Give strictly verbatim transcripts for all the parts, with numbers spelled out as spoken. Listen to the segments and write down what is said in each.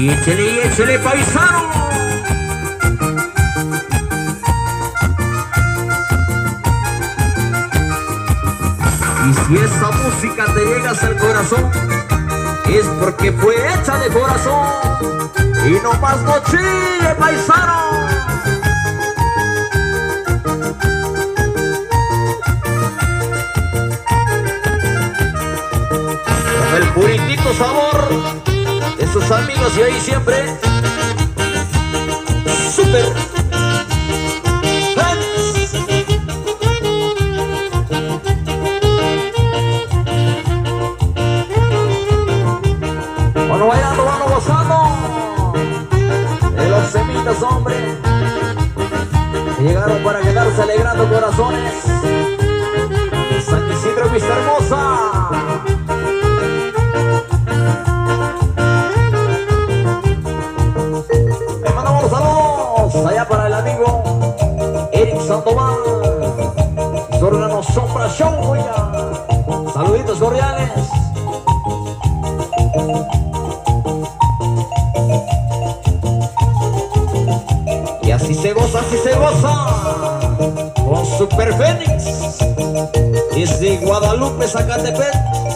Y échele, y échele, paisano. Y si esa música te llega hasta el corazón, es porque fue hecha de corazón. Y no más no chille, paisano. Con el puritito sabor de sus amigos y ahí siempre Super Fans. Vamos bailando, vamos gozando de los semitas, hombre, que llegaron para quedarse alegrando corazones. San Isidro, Vista Hermosa. Le mandamos saludos allá para el amigo Eric Sandoval, su órgano Sombra Show, oiga. Saluditos cordiales. Y así se goza, así se goza con Super Fénix desde Guadalupe, Zacatepec.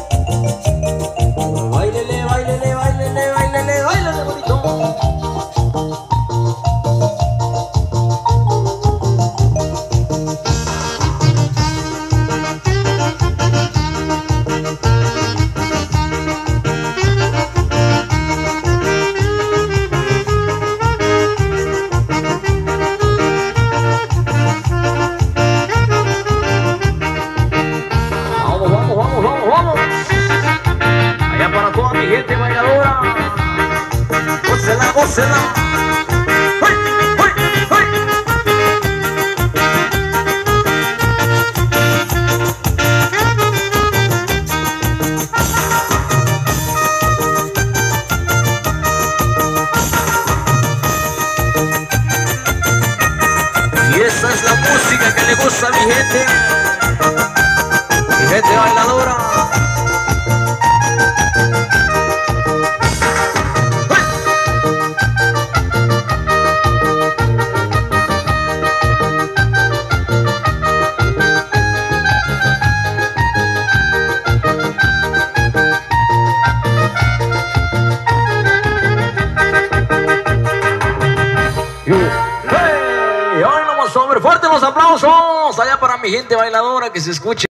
Báilele, báilele, báilele, báilele, báilele bonito. Allá para toda mi gente bailadora, gócela, gócela. ¡Ay, ay, ay! Y esa es la música que le gusta a mi gente, mi gente bailadora. Hey, hoy nomás, hombre, fuerte los aplausos allá para mi gente bailadora, que se escuche.